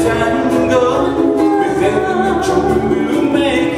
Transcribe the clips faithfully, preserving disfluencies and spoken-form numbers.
tango with every choice you make.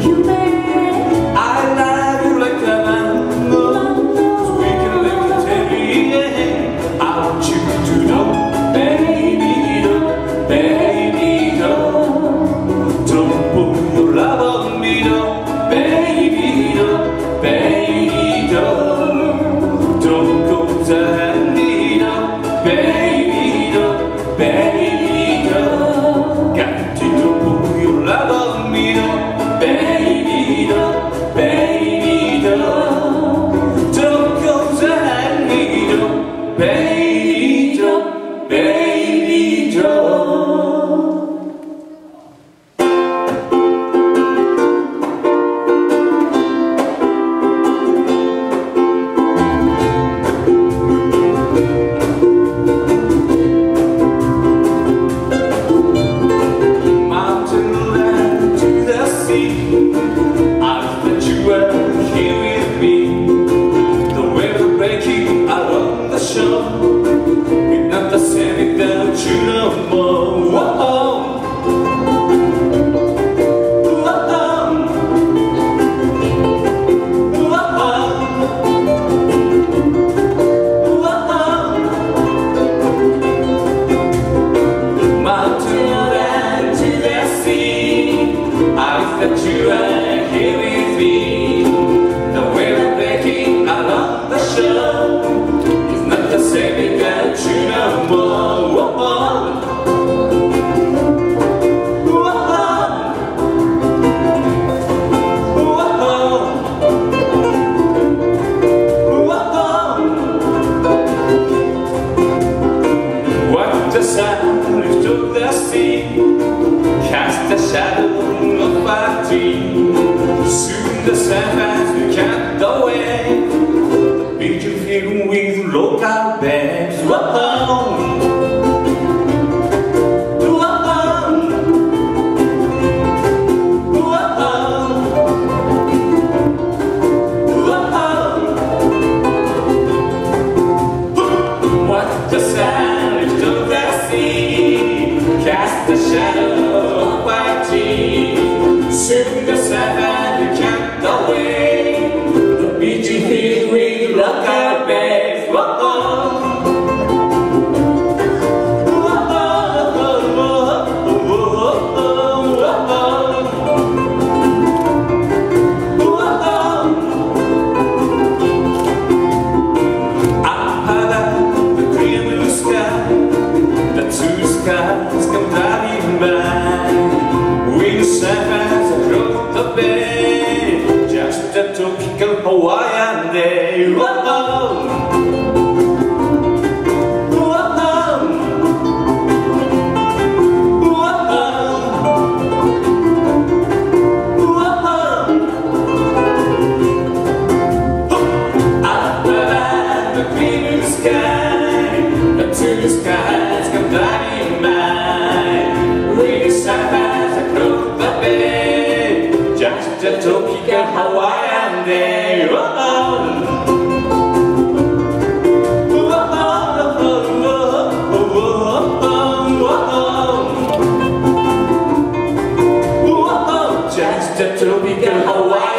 I love you like a mango, 'cause we can live it every day. I want you to know, baby, don't, baby, don't, don't put your love on me, don't, baby, don't, baby, don't, don't go to me, don't, baby, don't, baby, don't, got to put your love on me, don't, baby, don't, baby, don't, don't go to me, don't, baby, don't, baby, don't. We're not the same without you no more. Whoa. Whoa. Whoa. Mountain land to the sea, I wish that you were here with me. The waves breaking along the shore, say that you know more. Whoa. Whoa. Whoa. Whoa. What the sun lift of the sea, cast a shadow of our dream. Soon the sunrise will cut away the picture filled with local bands. Whoa. What the sound is of the sea, cast a shadow of our teeth. Soon the sunlight will cut away the beachy hills with local bands. Whoa. Skies come driving by, with sunrise across the bay, just a typical Hawaiian day. Whoa. Whoa. Whoa. Up above the clear sky, the two skies come driving by, with sunrise across the bay, just a typical Hawaiian day. Whoa. Just a typical Hawaiian